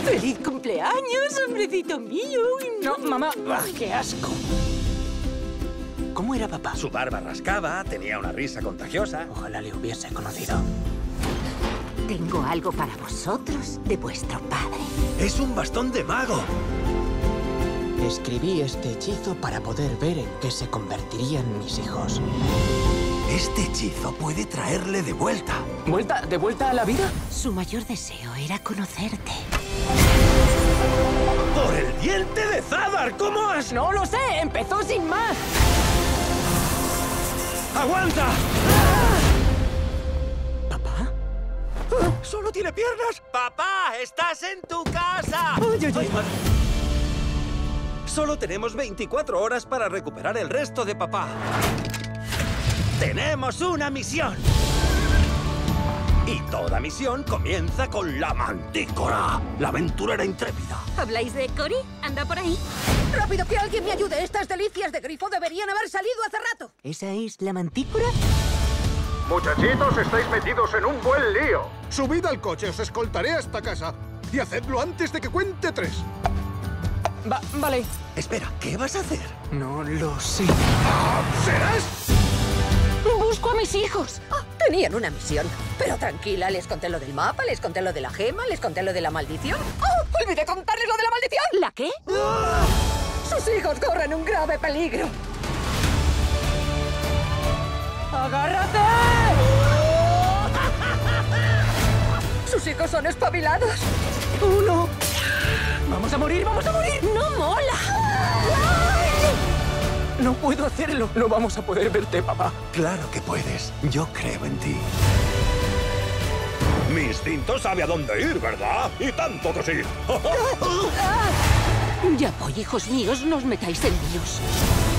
¡Feliz cumpleaños, hombrecito mío! No, mamá. ¡Qué asco! ¿Cómo era papá? Su barba rascaba, tenía una risa contagiosa. Ojalá le hubiese conocido. Tengo algo para vosotros de vuestro padre. ¡Es un bastón de mago! Escribí este hechizo para poder ver en qué se convertirían mis hijos. Este hechizo puede traerle de vuelta. ¿Vuelta? ¿De vuelta a la vida? Su mayor deseo era conocerte. ¡Por el diente de Zadar! ¿Cómo has...? ¡No lo sé! ¡Empezó sin más! ¡Aguanta! ¿Papá? ¡Solo tiene piernas! ¡Papá! ¡Estás en tu casa! Ay. Solo tenemos 24 horas para recuperar el resto de papá. ¡Tenemos una misión! Y toda misión comienza con la mantícora, la aventurera intrépida. ¿Habláis de Cory? ¿Anda por ahí? ¡Rápido, que alguien me ayude! Estas delicias de grifo deberían haber salido hace rato. ¿Esa es la mantícora? Muchachitos, estáis metidos en un buen lío. Subid al coche, os escoltaré hasta casa. Y hacedlo antes de que cuente 3. Vale. Espera, ¿qué vas a hacer? No lo sé. ¿Serás? ¡Busco a mis hijos! Tenían una misión. Pero tranquila, les conté lo del mapa, les conté lo de la gema, les conté lo de la maldición. ¡Oh! ¡Olvidé contarles lo de la maldición! ¿La qué? ¡Sus hijos corren un grave peligro! ¡Agárrate! ¡Sus hijos son espabilados! ¡Uno! ¡Vamos a morir! ¡Vamos a morir! ¡No mola! No puedo hacerlo. No vamos a poder verte, papá. Claro que puedes. Yo creo en ti. Mi instinto sabe a dónde ir, ¿verdad? Y tanto que sí. Ya voy, hijos míos, no os metáis en líos.